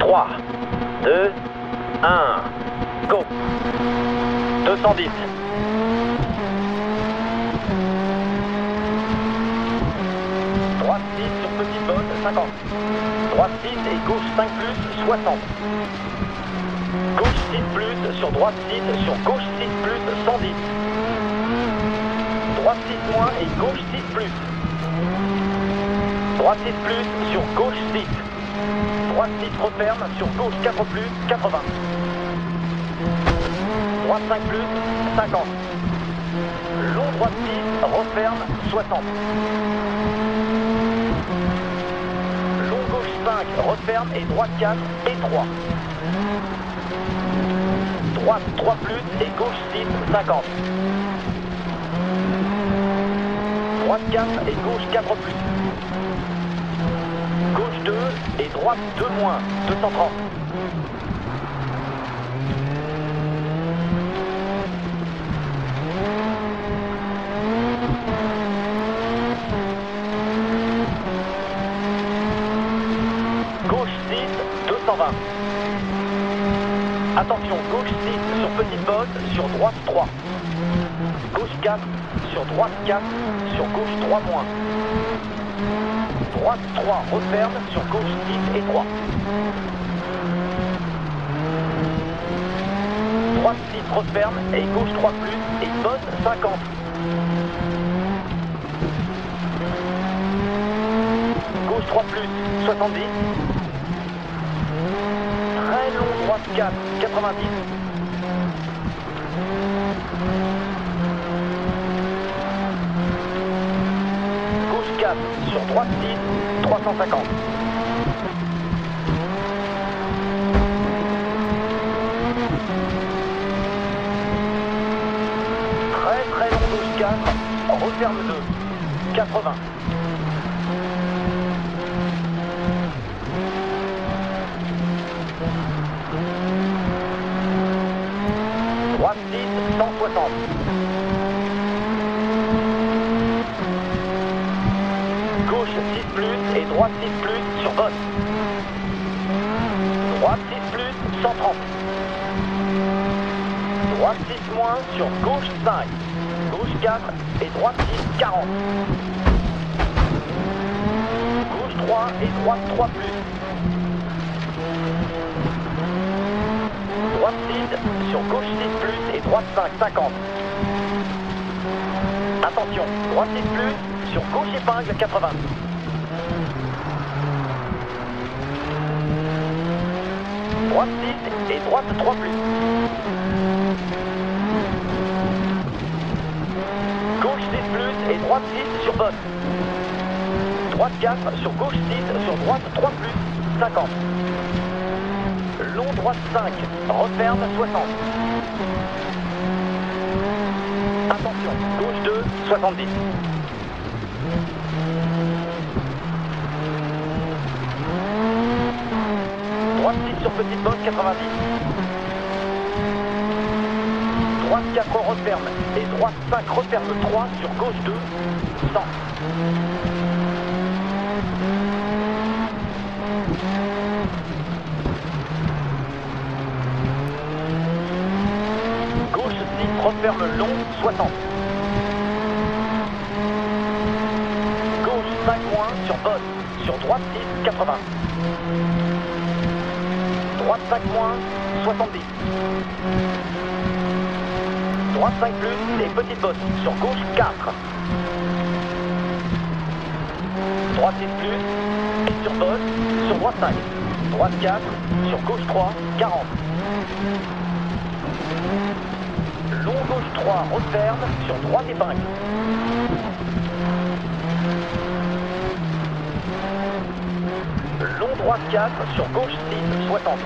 3, 2, 1, go. 210. Droite 6 sur petite botte, 50. Droite 6 et gauche 5 plus, 60. Gauche 6 plus sur droite 6 sur gauche 6 plus, 110. Droite 6 moins et gauche 6 plus. Droite 6 plus sur gauche 6. Droite 6 referme sur gauche 4 plus, 80. Droite 5 plus, 50. Long droite 6, referme, 60. Long gauche 5, referme et droite 4 et 3. Droite 3 plus et gauche 6, 50. Droite 4 et gauche 4 plus. Gauche 2 et droite 2 moins, 230. Gauche 6, 220. Attention, gauche 6 sur petite botte, sur droite 3. Gauche 4, sur droite 4, sur gauche 3 moins. Droite 3, referme, sur gauche 6 et 3. Droite 6, referme, et gauche 3 plus, et botte 50. Gauche 3 plus, 70. Très long, droite 4, 90. Gauche 4, sur droite 6, 350. Très long, gauche 4, referme 2, 80. Droite 6, 160. Gauche 6 plus et droite 6 plus sur botte. Droite 6 plus, 130. Droite 6 moins sur gauche 5. Gauche 4 et droite 6, 40. Gauche 3 et droite 3 plus. Droite 6 sur gauche 6 plus et droite 5, 50. Attention, droite 6 plus sur gauche épingle 80. Droite 6 et droite 3 plus. Gauche 6 plus et droite 6 sur botte. Droite 4 sur gauche 6 sur droite 3 plus, 50. Long droite 5, referme 60. Attention, gauche 2, 70. Droite 6 sur petite botte, 90. Droite 4 referme et droite 5 referme 3 sur gauche 2, 100. Gauche 6 referme long, 60. Gauche 5 moins sur botte, sur droite 6, 80. Droite 5 moins, 70. Droite 5 plus et petite botte, sur gauche 4. Droite 6 plus et sur botte, sur droite 5. Droite 4, sur gauche 3, 40. Long gauche 3, referme, sur droite épingle. Long droite 4, sur gauche 6, 60.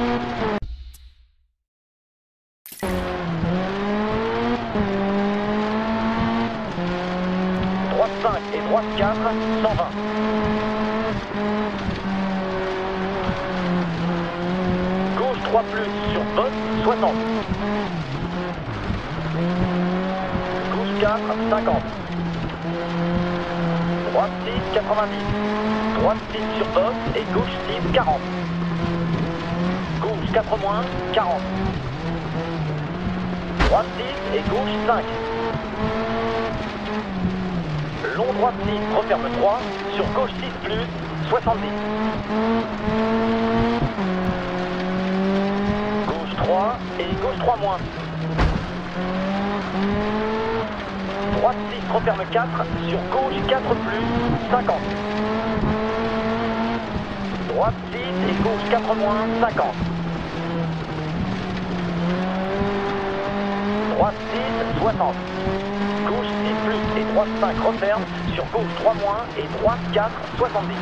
Droite 5 et droite 4, 120. Gauche 3 plus, sur botte, 60. Gauche 4, 50. Droite 6, 90. Droite 6 sur botte et gauche 6, 40. 4 moins, 40. Droite 6 et gauche 5. Long droite 6, referme 3, sur gauche 6 plus, 70. Gauche 3 et gauche 3 moins. Droite 6, referme 4, sur gauche 4 plus, 50. Droite 6 et gauche 4 moins, 50. Droite 6, 60. Gauche 6 plus et droite 5 referme, sur gauche 3 moins et droite 4, 70.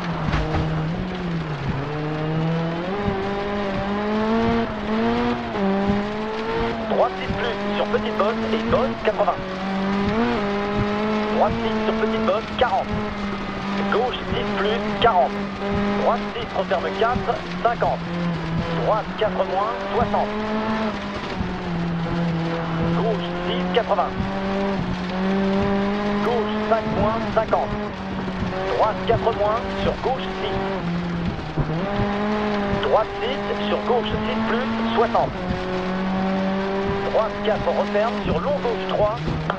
Droite 6 plus sur petite bosse et bosse 80. Droite 6 sur petite bosse 40. Gauche 6 plus 40. Droite 6 referme 4, 50. Droite 4 moins, 60. Gauche 6, 80. Gauche 5 moins, 50. Droite 4 moins, sur gauche 6. Droite 6, sur gauche 6 plus, 60. Droite 4 referme, sur long gauche 3,